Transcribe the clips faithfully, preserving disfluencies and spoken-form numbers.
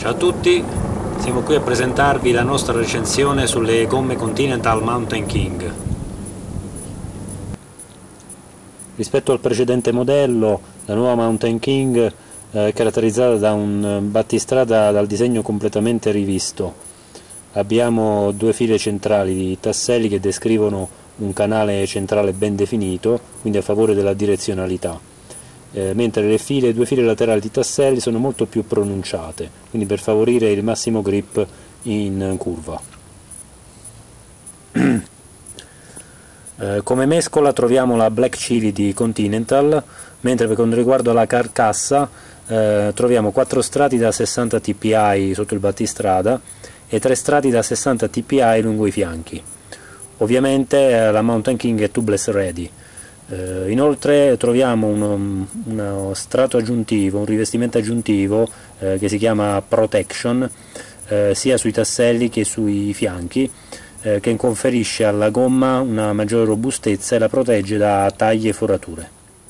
Ciao a tutti, siamo qui a presentarvi la nostra recensione sulle gomme Continental Mountain King. Rispetto al precedente modello, la nuova Mountain King è caratterizzata da un battistrada dal disegno completamente rivisto. Abbiamo due file centrali di tasselli che descrivono un canale centrale ben definito, quindi a favore della direzionalità. Eh, mentre le file, due file laterali di tasselli sono molto più pronunciate, quindi per favorire il massimo grip in curva. eh, come mescola troviamo la Black Chili di Continental, mentre per quanto riguarda la carcassa eh, troviamo quattro strati da sessanta T P I sotto il battistrada e tre strati da sessanta T P I lungo i fianchi. Ovviamente eh, la Mountain King è tubeless ready. Uh, inoltre troviamo uno, uno strato aggiuntivo, un rivestimento aggiuntivo uh, che si chiama Protection uh, sia sui tasselli che sui fianchi, uh, che conferisce alla gomma una maggiore robustezza e la protegge da tagli e forature.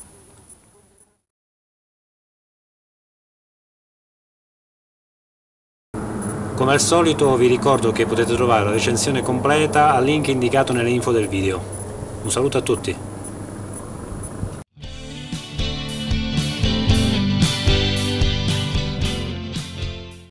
Come al solito vi ricordo che potete trovare la recensione completa al link indicato nelle info del video. Un saluto a tutti!